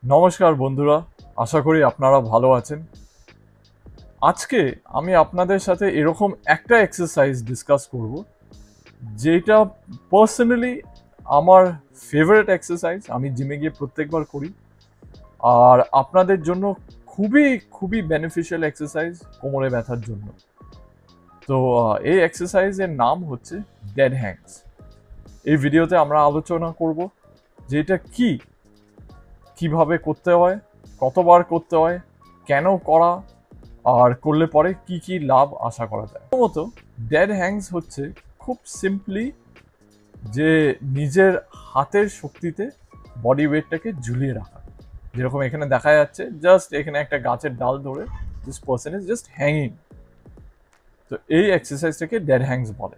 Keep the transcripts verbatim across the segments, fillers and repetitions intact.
নমস্কার বন্ধুরা, আশা করি আপনারা ভালো আছেন। আজকে আমি আপনাদের সাথে এরকম একটা এক্সারসাইজ ডিসকাস করব যেটা পার্সোনালি আমার ফেভারিট এক্সারসাইজ। আমি জিমে গিয়ে প্রত্যেকবার করি আর আপনাদের জন্য খুবই খুবই বেনিফিশিয়াল এক্সারসাইজ কোমরে ব্যথার জন্য। তো এই এক্সারসাইজের নাম হচ্ছে ডেড হ্যাংস। এই ভিডিওতে আমরা আলোচনা করব যে এটা কি, কিভাবে করতে হয়, কতবার করতে হয়, কেন করা, আর করলে পরে কি কি লাভ আশা করা যায়। প্রথমত ডেড হ্যাংস হচ্ছে খুব সিম্পলি যে নিজের হাতের শক্তিতে বডি ওয়েটটাকে ঝুলিয়ে রাখা। যেরকম এখানে দেখা যাচ্ছে, জাস্ট এখানে একটা গাছের ডাল ধরে this person is just hanging. তো এই এক্সারসাইজটাকে ডেড হ্যাংস বলে।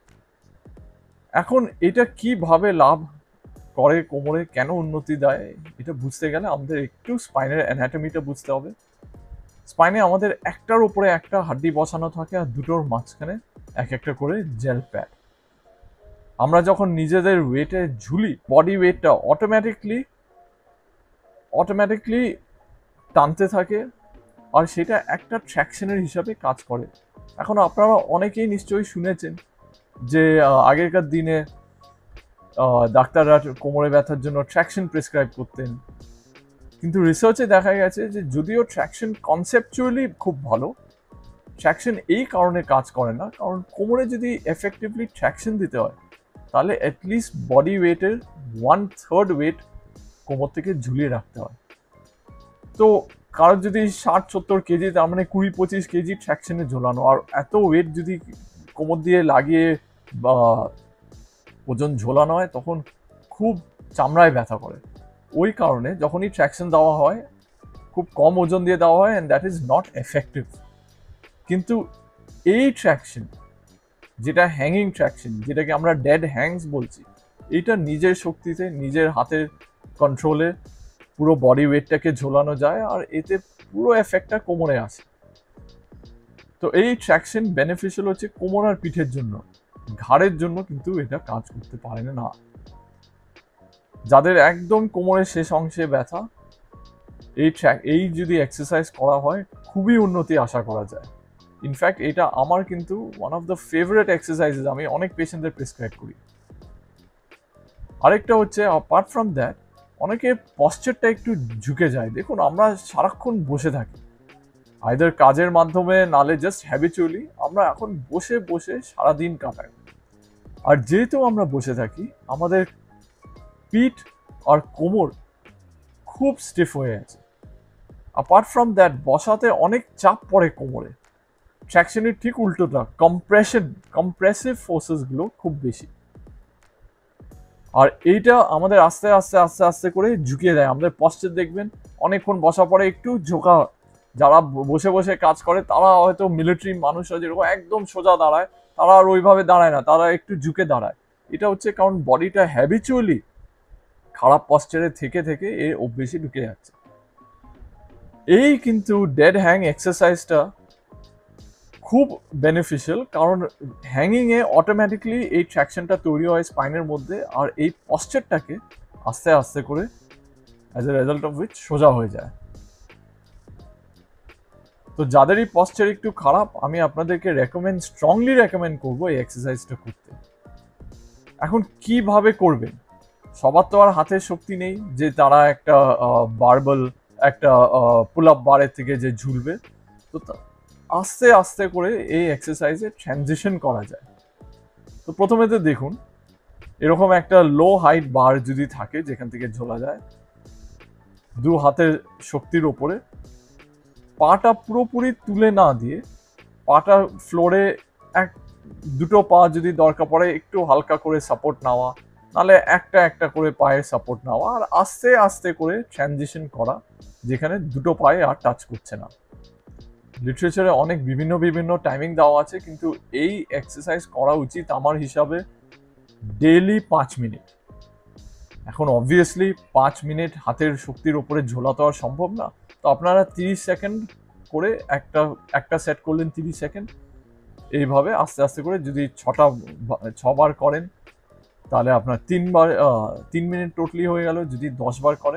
এখন এটা কিভাবে লাভ করে কোমরে, কেন উন্নতি দেয়, এটা বুঝতে গেলে আমাদের একটু স্পাইনের অ্যানাটমিটা বুঝতে হবে। স্পাইনে আমাদের একটার উপরে একটা হাড্ডি বসানো থাকে আর দুটোর মাঝখানে এক একটা করে জেল প্যাড। আমরা যখন নিজেদের ওয়েটে ঝুলি, বডি ওয়েটটা অটোমেটিকলি অটোমেটিকলি টানতে থাকে আর সেটা একটা ট্র্যাকশনের হিসাবে কাজ করে। এখন আপনারা অনেকেই নিশ্চয়ই শুনেছেন যে আগেরকার দিনে ডাক্তাররা কোমরে ব্যথার জন্য ট্র্যাকশন প্রেসক্রাইব করতেন, কিন্তু রিসার্চে দেখা গেছে যে যদিও ট্র্যাকশন কনসেপচুয়ালি খুব ভালো, ট্র্যাকশন এই কারণে কাজ করে না, কারণ কোমরে যদি এফেক্টিভলি ট্র্যাকশন দিতে হয় তাহলে অ্যাটলিস্ট বডি ওয়েটের ওয়ান থার্ড ওয়েট কোমর থেকে ঝুলিয়ে রাখতে হয়। তো কারোর যদি ষাট সত্তর কেজি, তার মানে কুড়ি পঁচিশ কেজি ট্র্যাকশনে ঝোলানো, আর এত ওয়েট যদি কোমর দিয়ে লাগিয়ে বা ওজন ঝোলানো হয় তখন খুব চামড়ায় ব্যথা করে। ওই কারণে যখনই ট্র্যাকশন দেওয়া হয় খুব কম ওজন দিয়ে দেওয়া হয়, and that is not effective. কিন্তু এই ট্র্যাকশন, যেটা হ্যাঙ্গিং ট্র্যাকশন, যেটাকে আমরা ডেড হ্যাংস বলছি, এটা নিজের শক্তিতে নিজের হাতের কন্ট্রোলে পুরো বডি ওয়েটটাকে ঝোলানো যায় আর এতে পুরো এফেক্টটা কোমরে আসে। তো এই ট্র্যাকশন বেনিফিশিয়াল হচ্ছে কোমর আর পিঠের জন্য, ঘাড়ের জন্য কিন্তু এটা কাজ করতে পারে না। যাদের একদম কোমরের শেষ অংশে ব্যথা, এই ট্র্যাক এই যদি এক্সারসাইজ করা হয় খুবই উন্নতি আশা করা যায়। ইনফ্যাক্ট এটা আমার কিন্তু one of the favourite exercises, আমি অনেক পেশেন্টদের প্রেসক্রাইব করি। আরেকটা হচ্ছে অ্যাপার্ট ফ্রম দ্যাট, অনেকে পশ্চারটা একটু ঝুঁকে যায়। দেখুন, আমরা সারাক্ষণ বসে থাকি, আইদার কাজের মাধ্যমে নালে জাস্ট হ্যাবিচুয়ালি আমরা এখন বসে বসে সারাদিন কাটাই। আর যেহেতু আমরা বসে থাকি, আমাদের পিঠ আর কোমর খুব স্টিফ হয়ে আছে। অ্যাপার্ট ফ্রম দ্যাট, বসাতে অনেক চাপ পড়ে কোমরে। ট্র্যাকশনের ঠিক উল্টোটা, কম্প্রেশন কম্প্রেসিভ ফোর্সেসগুলো খুব বেশি, আর এইটা আমাদের আস্তে আস্তে আস্তে আস্তে করে ঝুঁকিয়ে দেয়। আমাদের পশ্চাৎ দেখবেন অনেকক্ষণ বসা পরে একটু ঝোঁকা। যারা বসে বসে কাজ করে তারা হয়তো মিলিটারি মানুষরা যেরকম একদম সোজা দাঁড়ায়, তারা আর ওইভাবে দাঁড়ায় না, তারা একটু ঝুঁকে দাঁড়ায়। এটা হচ্ছে কারণ বডিটা হ্যাবিচুয়ালি খারাপ পশ্চারে থেকে থেকে এর অভ্যেসে ঢুকে যাচ্ছে। এই কিন্তু ডেড হ্যাং এক্সারসাইজটা খুব বেনিফিশিয়াল, কারণ হ্যাঙ্গিংয়ে অটোমেটিকলি এই ট্র্যাকশনটা তৈরি হয় স্পাইনের মধ্যে, আর এই পশ্চারটাকে আস্তে আস্তে করে as a result of which সোজা হয়ে যায়। তো যাদের এই পশ্চার একটু খারাপ, আমি আপনাদেরকে রেকমেন্ড স্ট্রংলি রেকমেন্ড করবো এই এক্সারসাইজটা করতে। এখন কিভাবে করবেন? সবার তো আর হাতের শক্তি নেই যে তারা একটা বারবেল, একটা পুল আপ বারের থেকে যে ঝুলবে। তো আস্তে আস্তে করে এই এক্সারসাইজে ট্রানজিশন করা যায়। তো প্রথমে তো দেখুন, এরকম একটা লো হাইট বার যদি থাকে যেখান থেকে ঝোলা যায়, দু হাতের শক্তির ওপরে পাটা পুরোপুরি তুলে না দিয়ে পাটা ফ্লোরে এক দুটো পা যদি দরকার পড়ে একটু হালকা করে সাপোর্ট নেওয়া, নাহলে একটা একটা করে পায়ের সাপোর্ট নেওয়া, আর আস্তে আস্তে করে ট্রানজিশন করা যেখানে দুটো পায়ে আর টাচ করছে না। লিটারেচারে অনেক বিভিন্ন বিভিন্ন টাইমিং দেওয়া আছে, কিন্তু এই এক্সারসাইজ করা উচিত আমার হিসাবে ডেইলি পাঁচ মিনিট। এখন অবভিয়াসলি পাঁচ মিনিট হাতের শক্তির উপরে ঝোলা তো আর সম্ভব না, তো আপনারা তিরিশ সেকেন্ড করে একটা একটা সেট করলেন, তিরিশ সেকেন্ড, এইভাবে আস্তে আস্তে করে যদি ছটা ছবার করেন তাহলে আপনার তিনবার তিন মিনিট টোটালি হয়ে গেল। যদি দশ বার করেন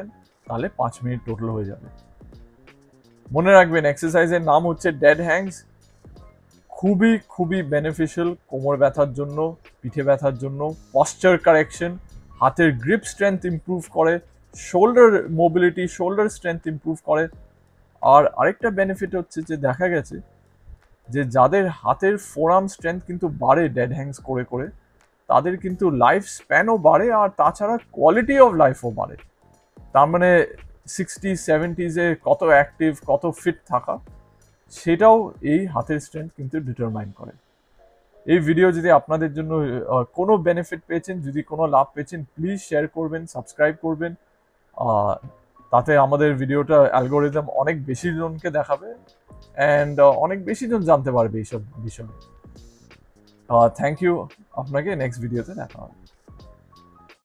তাহলে পাঁচ মিনিট টোটাল হয়ে যাবে। মনে রাখবেন এক্সারসাইজের নাম হচ্ছে ডেড হ্যাংস। খুবই খুবই বেনিফিশিয়াল কোমর ব্যথার জন্য, পিঠে ব্যথার জন্য, পশ্চার কারেকশন, হাতের গ্রিপ স্ট্রেংথ ইমপ্রুভ করে, shoulder mobility, shoulder strength improve করে। আর আরেকটা বেনিফিট হচ্ছে যে দেখা গেছে যে যাদের হাতের ফোরাম স্ট্রেংথ কিন্তু বাড়ে ডেড হ্যাংস করে করে, তাদের কিন্তু লাইফ স্প্যানও বাড়ে, আর তাছাড়া কোয়ালিটি অফ লাইফও বাড়ে। তার মানে সিক্সটি সেভেন্টিজে কত অ্যাক্টিভ, কত ফিট থাকা, সেটাও এই হাতের স্ট্রেংথ কিন্তু ডিটারমাইন করে। এই ভিডিও যদি আপনাদের জন্য কোনো বেনিফিট পেয়েছেন, যদি কোনো লাভ পেয়েছেন, প্লিজ শেয়ার করবেন, সাবস্ক্রাইব করবেন। তাতে আমাদের ভিডিওটা অ্যালগোরিদম অনেক বেশি জনকে দেখাবে অ্যান্ড অনেক বেশি জন জানতে পারবে এইসব বিষয়ে। থ্যাংক ইউ, আপনাকে নেক্সট ভিডিওতে দেখা হবে।